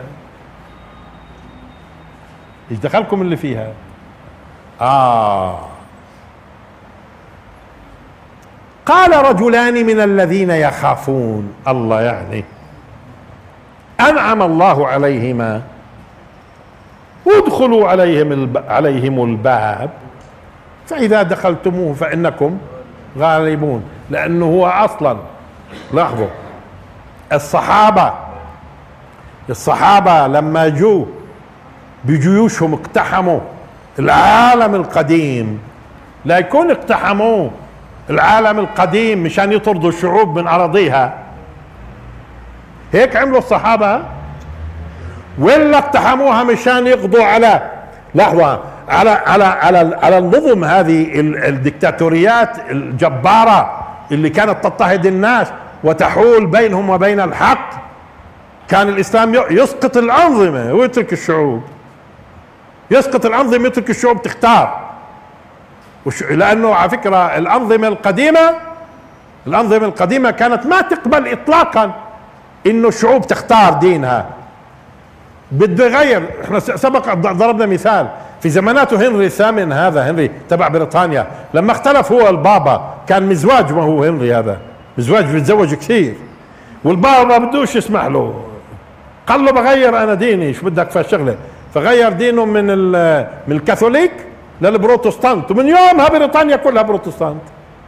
ايش دخلكم اللي فيها؟ قال رجلان من الذين يخافون الله، يعني أنعم الله عليهما ادخلوا عليهم الباب فإذا دخلتموه فإنكم غالبون. لأنه هو أصلا، لاحظوا، الصحابة لما جو بجيوشهم اقتحموا العالم القديم، لا يكون اقتحموا العالم القديم مشان يطردوا الشعوب من أراضيها، هيك عملوا الصحابة، ولا اقتحموها مشان يقضوا على، لحظة، على النظم هذه الدكتاتوريات الجبارة اللي كانت تضطهد الناس وتحول بينهم وبين الحق. كان الإسلام يسقط الأنظمة ويترك الشعوب، يسقط الأنظمة ويترك الشعوب تختار. لأنه على فكرة الأنظمة القديمة كانت ما تقبل إطلاقا إنه الشعوب تختار دينها، بده يغير. احنا سبق ضربنا مثال في زماناته هنري الثامن، هذا هنري تبع بريطانيا، لما اختلف هو البابا، كان مزواج، ما هو هنري هذا مزواج بيتزوج كثير، والبابا بدوش يسمح له، قال له بغير انا ديني، شو بدك في الشغله؟ فغير دينه من الكاثوليك للبروتستانت، ومن يومها بريطانيا كلها بروتستانت،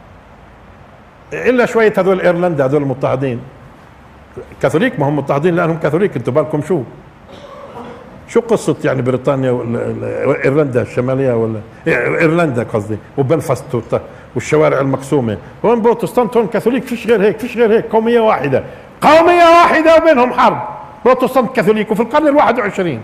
الا شويه هذول ايرلندا، هذول المضطهدين كاثوليك، ما هم مضطهدين لانهم كاثوليك. انتم بالكم شو قصة يعني بريطانيا ايرلندا الشمالية، ولا ايرلندا قصدي، وبلفاست والشوارع المقسومة، هون بروتستانت هون كاثوليك، فيش غير هيك، فيش غير هيك، قومية واحدة وبينهم حرب، بروتستانت كاثوليك، وفي القرن ال21.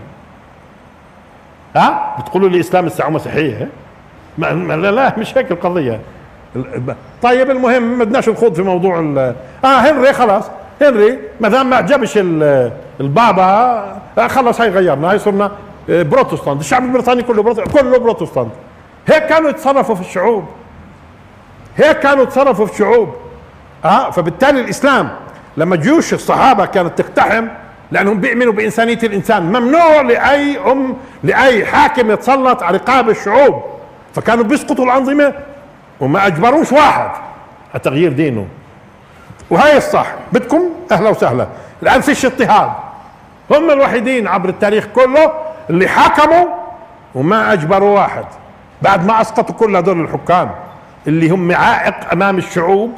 بتقولوا لي اسلام الساعة مسيحية؟ لا مش هيك القضية. طيب المهم ما بدناش نخوض في موضوع هنري، خلاص هنري ما دام ما عجبش البابا خلص، هاي غيرنا، هاي صرنا بروتستانت، الشعب البريطاني كله بروتستانت. هيك كانوا يتصرفوا في الشعوب، هيك كانوا يتصرفوا في الشعوب. فبالتالي الاسلام لما جيوش الصحابه كانت تقتحم لانهم بيؤمنوا بانسانيه الانسان. ممنوع لاي حاكم يتسلط على رقاب الشعوب، فكانوا بيسقطوا الانظمه وما اجبروش واحد على تغيير دينه. وهي الصح. بدكم اهلا وسهلا. الان فيش اضطهاد، هم الوحيدين عبر التاريخ كله اللي حكموا وما اجبروا واحد بعد ما اسقطوا كل هذول الحكام اللي هم عائق امام الشعوب.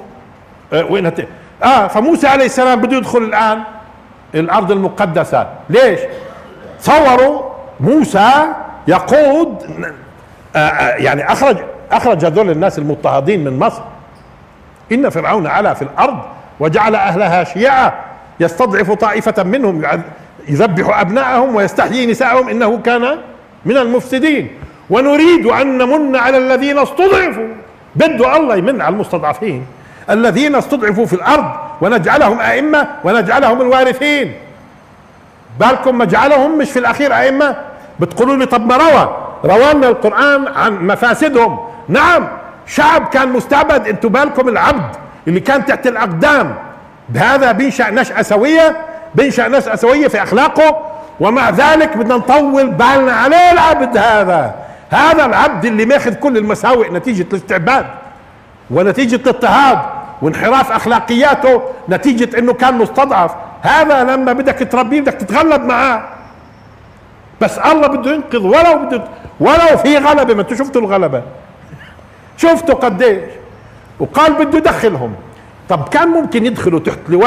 فموسى عليه السلام بده يدخل الان الارض المقدسه. ليش؟ تصوروا موسى يقود، يعني اخرج هذول الناس المضطهدين من مصر. ان فرعون علا في الارض وجعل اهلها شيعا يستضعف طائفه منهم يذبح ابنائهم ويستحيي نساءهم انه كان من المفسدين. ونريد ان نمن على الذين استضعفوا، بده الله يمن على المستضعفين الذين استضعفوا في الارض ونجعلهم ائمه ونجعلهم الوارثين. بالكم ما جعلهم مش في الاخير ائمه؟ بتقولوا لي طب ما روى لنا القران عن مفاسدهم. نعم، شعب كان مستعبد. انتم بالكم العبد اللي كان تحت الاقدام بهذا بينشأ نشأة سوية في اخلاقه، ومع ذلك بدنا نطول بالنا عليه. العبد هذا العبد اللي ماخذ كل المساوئ نتيجة الاستعباد ونتيجة الاضطهاد وانحراف اخلاقياته نتيجة انه كان مستضعف. هذا لما بدك تربيه بدك تتغلب معاه، بس الله بده ينقذ ولو في غلبة. ما انتوا شفتوا الغلبة، شفتوا قديش. وقال بده يدخلهم. طب كان ممكن يدخلوا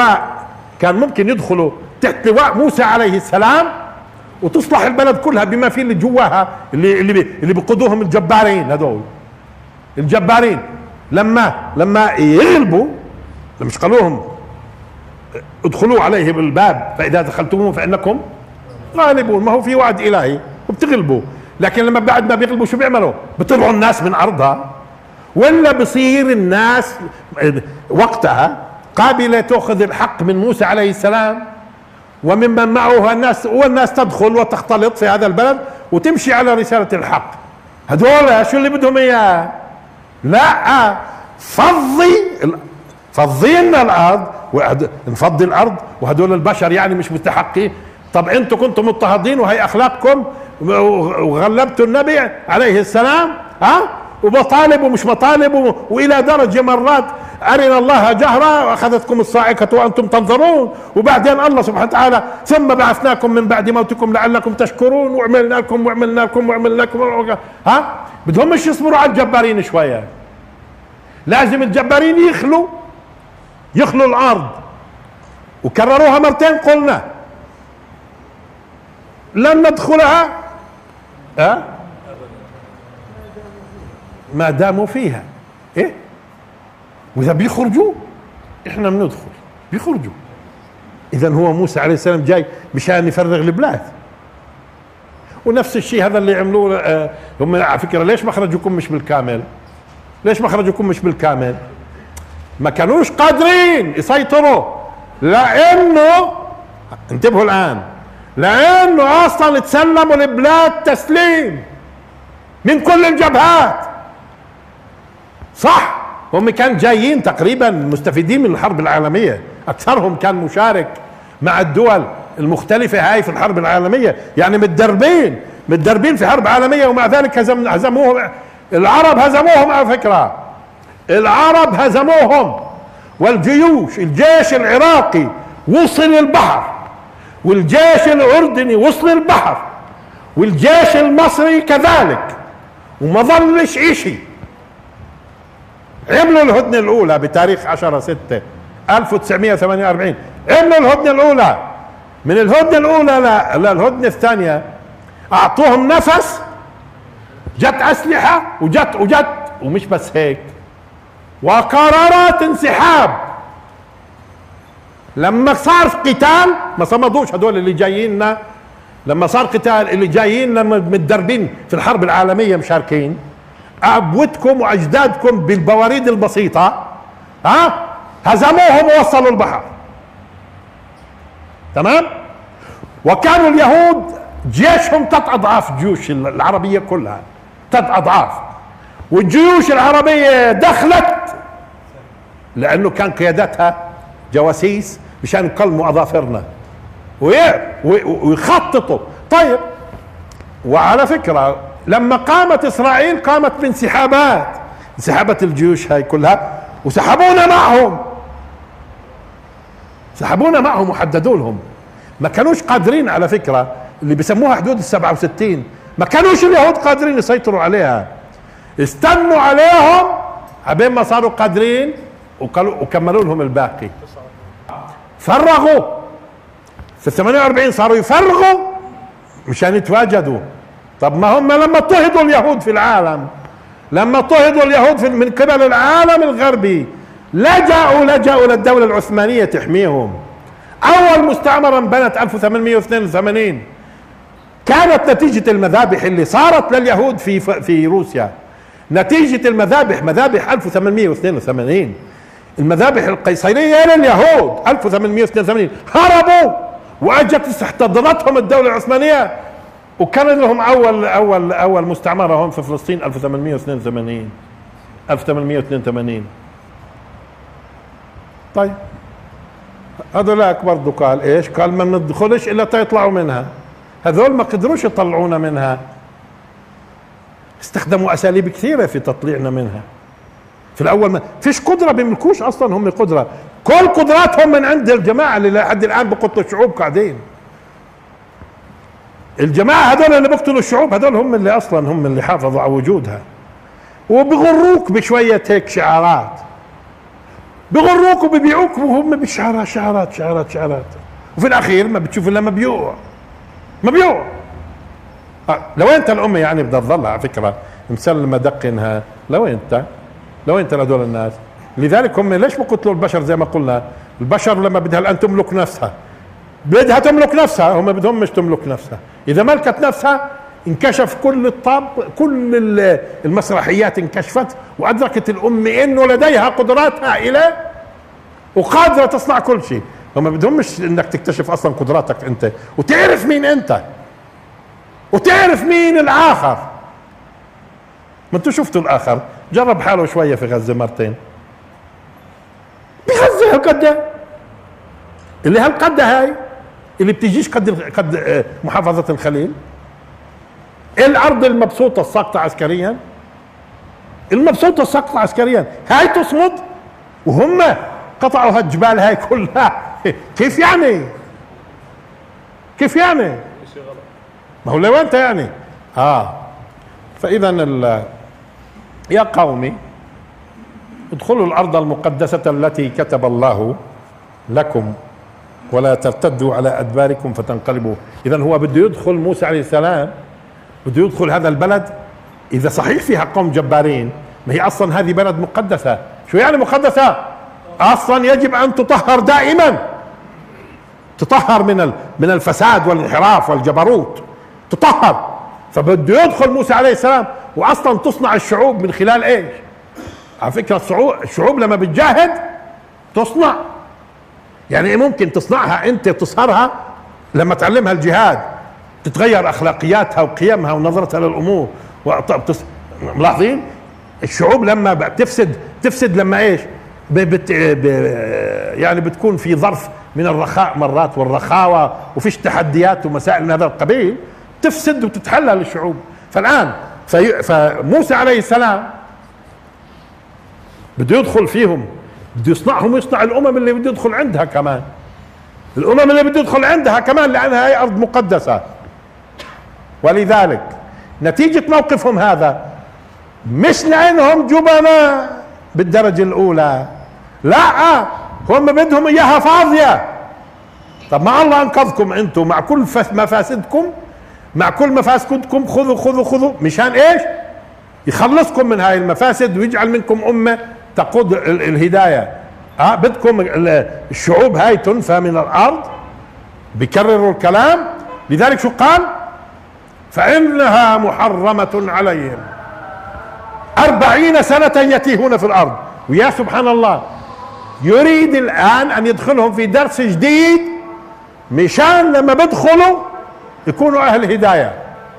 تحت لواء موسى عليه السلام وتصلح البلد كلها بما فيه اللي جواها اللي بيقودوهم الجبارين. هذول الجبارين لما يغلبوا، مش قالوهم ادخلوا عليه بالباب فاذا دخلتموه فانكم غالبون. ما هو في وعد الهي وبتغلبوا، لكن لما بعد ما بيغلبوا شو بيعملوا؟ بيطلعوا الناس من ارضها، ولا بصير الناس وقتها قابلة تأخذ الحق من موسى عليه السلام وممن معه والناس تدخل وتختلط في هذا البلد وتمشي على رسالة الحق. هذول شو اللي بدهم اياه؟ لا، فضي لنا الارض نفضي الارض، وهدول البشر يعني مش مستحقين. طب انتم كنتم مضطهدين وهي اخلاقكم وغلبتوا النبي عليه السلام، ومطالب ومش مطالب، والى درجه مرات ارنا الله جهرا واخذتكم الصاعقه وانتم تنظرون، وبعدين الله سبحانه وتعالى ثم بعثناكم من بعد موتكم لعلكم تشكرون وعملنا لكم. بدهم مش يصبروا على الجبارين شويه، لازم الجبارين يخلوا الارض. وكرروها مرتين، قلنا لن ندخلها ما داموا فيها. واذا بيخرجوا احنا بندخل، بيخرجوا. اذا هو موسى عليه السلام جاي مشان يفرغ البلاد. ونفس الشيء هذا اللي عملوه هم على فكره. ليش مخرجكم مش بالكامل؟ ما كانوش قادرين يسيطروا، لانه انتبهوا الان، لانه اصلا تسلموا البلاد تسليم من كل الجبهات. صح، هم كانوا جايين تقريبا مستفيدين من الحرب العالمية، اكثرهم كان مشارك مع الدول المختلفة هاي في الحرب العالمية، يعني متدربين في حرب عالمية، ومع ذلك هزموهم العرب. هزموهم على فكرة، العرب هزموهم. الجيش العراقي وصل البحر، والجيش الاردني وصل البحر، والجيش المصري كذلك، وما ظلش اشي. عملوا الهدنة الاولى بتاريخ 10/6/1948. عملوا الهدنة الاولى. من الهدنة الاولى للهدنة الثانية اعطوهم نفس، جت اسلحة وجت ومش بس هيك، وقرارات انسحاب. لما صار قتال ما صمدوش هدول اللي جايين. لما صار قتال اللي جايين لما متدربين في الحرب العالمية مشاركين، أبوتكم وأجدادكم بالبواريد البسيطة هزموهم ووصلوا البحر. تمام. وكانوا اليهود جيشهم 3 أضعاف الجيوش العربية كلها، 3 أضعاف. والجيوش العربية دخلت لأنه كان قيادتها جواسيس مشان يقلموا أظافرنا ويخططوا. طيب، وعلى فكرة لما قامت إسرائيل قامت بانسحابات، انسحابت الجيوش هاي كلها وسحبونا معهم وحددوا لهم. ما كانوش قادرين على فكرة، اللي بيسموها حدود ال67 ما كانوش اليهود قادرين يسيطروا عليها، استنوا عليهم عبين ما صاروا قادرين وكملوا لهم الباقي. فرغوا في 48 صاروا يفرغوا مشان يتواجدوا. طب ما هم لما اضطهدوا اليهود في العالم، لما اضطهدوا اليهود من قبل العالم الغربي لجأوا للدولة العثمانية تحميهم. أول مستعمرة انبنت 1882 كانت نتيجة المذابح اللي صارت لليهود في روسيا، نتيجة المذابح، مذابح 1882، المذابح القيصرية لليهود 1882 هربوا واجت احتضنتهم الدولة العثمانية، وكان لهم اول مستعمرة هون في فلسطين 1882. طيب هذولاك برضه قال ايش؟ قال ما ندخلش الا تيطلعوا منها. هذول ما قدروش يطلعونا منها، استخدموا اساليب كثيرة في تطليعنا منها. في الاول ما فيش قدرة، بيملكوش اصلا هم قدرة، كل قدراتهم من عند الجماعة اللي لحد الان بقتلوا الشعوب قاعدين. الجماعة هذول اللي بيقتلوا الشعوب هذول هم اللي اصلا هم اللي حافظوا على وجودها، وبغروك بشوية هيك شعارات، بغروك وبيبيعوك وهم بشعارات شعارات شعارات شعارات، وفي الاخير ما بتشوف الا مبيوع. لو انت الامه يعني بدها تظل على فكره مسلمه دقنها، لو انت لهدول الناس. لذلك هم ليش بقتلوا البشر؟ زي ما قلنا البشر لما بدها الان تملك نفسها، بدها تملك نفسها، هم بدهم مش تملك نفسها. اذا ملكت نفسها انكشف كل المسرحيات انكشفت، وادركت الامه انه لديها قدرات هائله وقادره تصنع كل شيء. هم بدهم مش انك تكتشف اصلا قدراتك انت وتعرف مين انت وتعرف مين الاخر. ما انتوا شفتوا الاخر جرب حاله شويه في غزه مرتين، بغزه هالقد اللي هالقد هاي اللي بتجيش قد محافظه الخليل، الارض المبسوطه الساقطه عسكريا، هاي تصمد وهم قطعوا هالجبال هاي كلها. كيف يعني ما هو لو انت يعني فاذا يا قومي ادخلوا الارض المقدسة التي كتب الله لكم ولا ترتدوا على ادباركم فتنقلبوا. اذا هو بده يدخل، موسى عليه السلام بده يدخل هذا البلد. اذا صحيح فيها قوم جبارين، ما هي اصلا هذه بلد مقدسة. شو يعني مقدسة؟ اصلا يجب ان تطهر دائما، تطهر من الفساد والانحراف والجبروت، تطهر. فبده يدخل موسى عليه السلام واصلا تصنع الشعوب من خلال ايش؟ على فكرة الشعوب لما بتجاهد تصنع، يعني ممكن تصنعها انت، تصهرها لما تعلمها الجهاد، تتغير اخلاقياتها وقيمها ونظرتها للامور. ملاحظين الشعوب لما تفسد لما ايش؟ يعني بتكون في ظرف من الرخاء مرات والرخاوة وفيش تحديات ومسائل من هذا القبيل، تفسد وتتحلل الشعوب. فالآن فموسى عليه السلام بده يدخل فيهم، بده يصنعهم ويصنع الأمم اللي بده يدخل عندها كمان، لأنها هي أرض مقدسة. ولذلك نتيجة موقفهم هذا مش لأنهم جبناء بالدرجة الأولى، لا، هم بدهم إياها فاضية. طب ما الله أنقذكم أنتم مع كل مفاسدكم، خذوا مشان إيش؟ يخلصكم من هاي المفاسد ويجعل منكم أمة تقود الهداية. بدكم الشعوب هاي تنفى من الأرض، بيكرروا الكلام. لذلك شو قال؟ فإنها محرمة عليهم 40 سنة يتيهون في الأرض. ويا سبحان الله يريد الآن أن يدخلهم في درس جديد مشان لما بدخلوا يكونوا أهل هداية.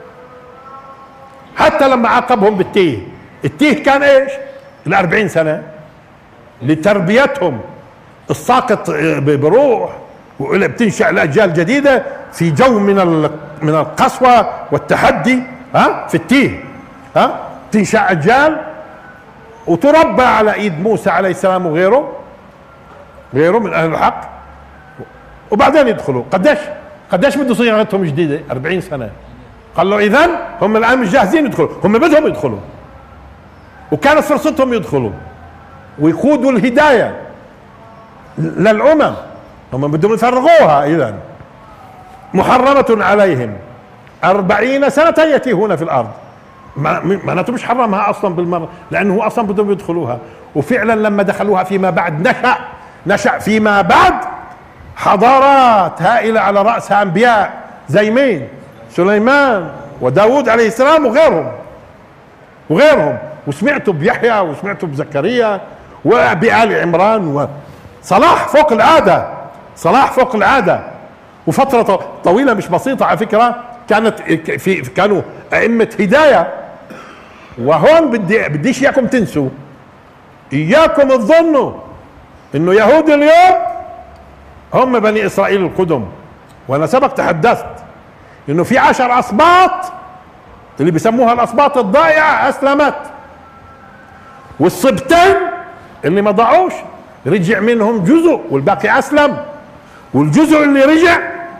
حتى لما عاقبهم التيه كان إيش؟ 40 سنة لتربيتهم الساقط بروح وبتنشأ الأجيال جديدة في جو من القسوة والتحدي، في التيه، تنشأ أجيال وتربى على ايد موسى عليه السلام وغيره من اهل الحق، وبعدين يدخلوا. قديش بده صياغتهم جديده؟ 40 سنه. قال له اذا هم الان مش جاهزين يدخلوا، هم بدهم يدخلوا، وكانت فرصتهم يدخلوا ويقودوا الهدايه للامم، هم بدهم يفرغوها. اذا محرمه عليهم 40 سنه يتيهون في الارض، معناته مش حرمها اصلا بالمره، لانه هو اصلا بدهم يدخلوها. وفعلا لما دخلوها فيما بعد نشأ فيما بعد حضارات هائله على راسها انبياء زي مين؟ سليمان وداود عليه السلام وغيرهم. وسمعتوا بيحيى وسمعتوا بزكريا وبآل عمران، وصلاح فوق العاده. وفتره طويله مش بسيطه على فكره كانوا أئمة هداية. وهون بديش اياكم تنسوا، اياكم تظنوا انه يهود اليوم هم بني اسرائيل القدم. وانا سبق تحدثت انه في 10 اسباط اللي بيسموها الاسباط الضائعة اسلمت، والسبتين اللي ما ضاعوش رجع منهم جزء والباقي اسلم، والجزء اللي رجع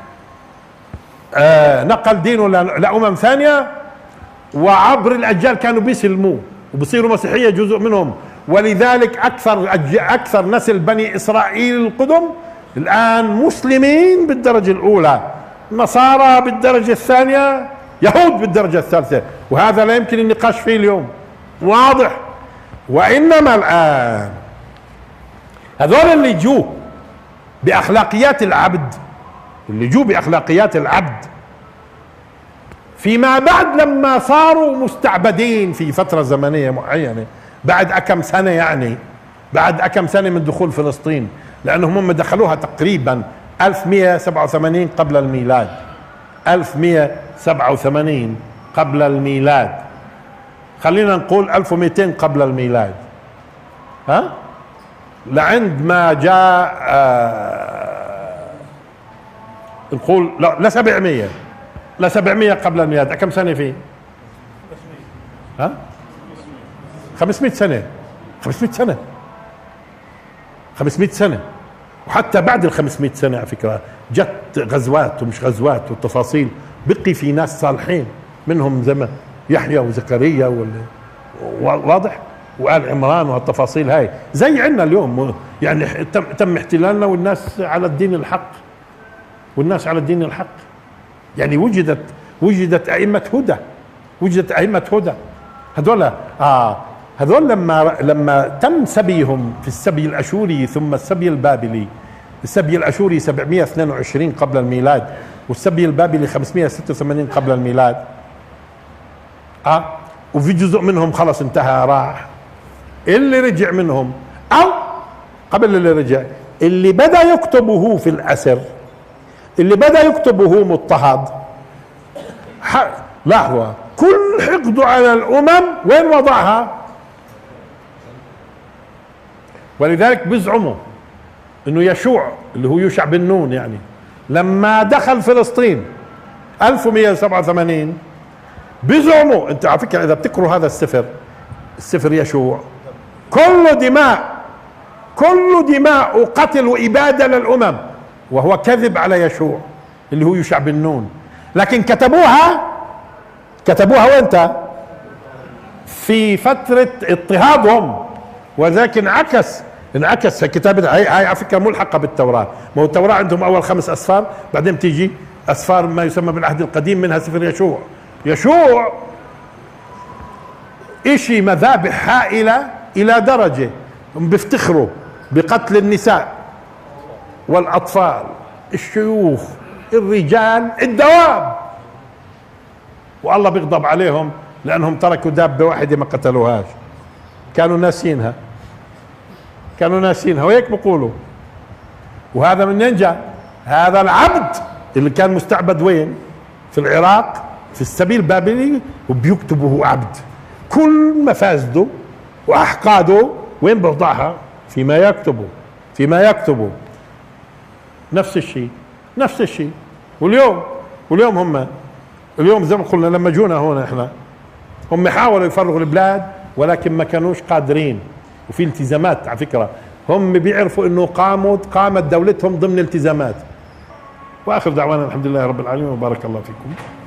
نقل دينه لأمم ثانية، وعبر الأجيال كانوا بيسلموه وبصيروا مسيحية جزء منهم. ولذلك أكثر نسل بني إسرائيل القدم الآن مسلمين بالدرجة الأولى، نصارى بالدرجة الثانية، يهود بالدرجة الثالثة. وهذا لا يمكن النقاش فيه اليوم، واضح. وإنما الآن هذول اللي جو بأخلاقيات العبد فيما بعد لما صاروا مستعبدين في فترة زمنية معينة، بعد أكم سنة من دخول فلسطين، لأنهم هم دخلوها تقريبا 1187 قبل الميلاد. 1187 قبل الميلاد، خلينا نقول 1200 قبل الميلاد، لعند ما جاء نقول لا 700 قبل الميلاد. كم سنة فيه؟ 500 سنة. وحتى بعد 500 سنة على فكرة جت غزوات ومش غزوات، والتفاصيل بقي في ناس صالحين منهم زي يحيى وزكريا واضح، وآل عمران، وهالتفاصيل هاي زي عندنا اليوم. يعني تم احتلالنا والناس على الدين الحق، يعني وجدت أئمة هدى. هذول لما تم سبيهم في السبي الأشوري ثم السبي البابلي. السبي الأشوري 722 قبل الميلاد، والسبي البابلي 586 قبل الميلاد. وفي جزء منهم خلص انتهى راح. اللي رجع منهم أو قبل اللي رجع، اللي بدأ يكتبه في الأسر، اللي بدأ يكتبه مضطهد، لحظة، كل حقده على الأمم وين وضعها؟ ولذلك بيزعموا انه يشوع اللي هو يوشع بن نون، يعني لما دخل فلسطين 1187 بيزعموا، انت على فكرة اذا بتقروا هذا السفر يشوع كله دماء وقتل وإبادة للأمم، وهو كذب على يشوع اللي هو يوشع بن نون. لكن كتبوها وانت في فترة اضطهادهم، وذاك انعكس في كتابة هاي على فكرة ملحقة بالتوراة. ما هو التوراة عندهم أول 5 أسفار، بعدين تيجي أسفار ما يسمى بالعهد القديم، منها سفر يشوع إشي مذابح هائلة إلى درجة بيفتخروا بقتل النساء والأطفال، الشيوخ، الرجال، الدواب، والله بيغضب عليهم لأنهم تركوا دابة واحدة ما قتلوهاش، كانوا ناسينها وهيك بيقولوا. وهذا منين جاء؟ هذا العبد اللي كان مستعبد وين؟ في العراق في السبي البابلي، وبيكتبه عبد. كل مفاسده وأحقاده وين بوضعها؟ فيما يكتبه. نفس الشيء نفس الشيء. واليوم هم اليوم زي ما قلنا لما جونا هون احنا هم حاولوا يفرغوا البلاد ولكن ما كانوش قادرين، وفي التزامات على فكرة، هم بيعرفوا انه قامت دولتهم ضمن التزامات. واخر دعوانا الحمد لله رب العالمين وبارك الله فيكم.